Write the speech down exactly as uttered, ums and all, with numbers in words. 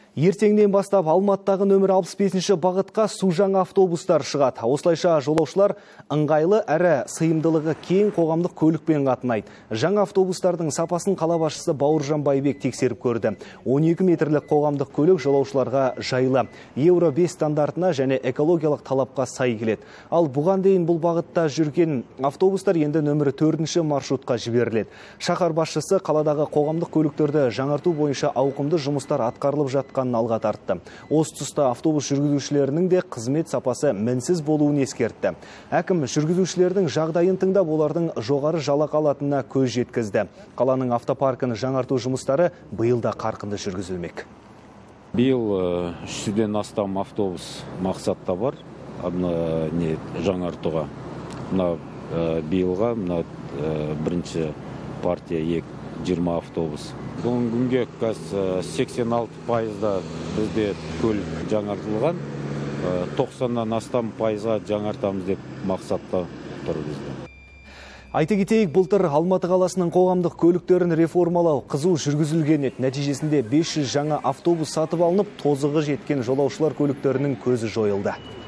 Ертеңнен бастап Алматыдағы нөмір алпыс бесінші бағытқа су жаңа автобустар шығады. Осылайша жолаушылар ыңғайлы әрі сыйымдылығы кең қоғамдық көлікпен қатынайды. Жаңа автобустардың сапасын қала басшысы Бауыржан Байбек тексеріп көрді. он екі метрлік қоғамдық көлік жолаушыларға жайлы, Евро бес стандартына және экологиялық талапқа сай келеді. Ал бұған дейін бұл бағытта жүрген автобустар енді нөмірі төртінші маршрутқа жіберіледі. Шаһар басшысы қаладағы қоғамдық көліктерді жаңарту бойынша ауқымды жұмыстар атқарылып жатқан алға тартты. Осы тұста автобус жүргізушілерінің де қызмет сапасы мінсіз болуын ескертті. Әкім жүргізушілердің жағдайын тыңдап, олардың жоғары жалақы алатынына көз жеткізді. Қаланың автопаркін жаңарту жұмыстары биылда қарқынды жүргізілмек. Биыл үш жүзден астам автобус мақсатта бар, не жаңартуға. Мына биылға мына бірінші партия жиырма автобус. Бүгінгі күнге қазір сексен алты пайызда бізде көлік жаңартылған, тоқсаннан астам пайызға жаңартамыз деп мақсатта тұр бізде. Айта кетейік, былтыр Алматы қаласының қоғамдық көліктерін реформалау қызу жүргізілген еді. Нәтижесінде бес жүз жаңа автобус сатып алынып, тозығы жеткен жолаушылар көліктерінің көзі жойылды.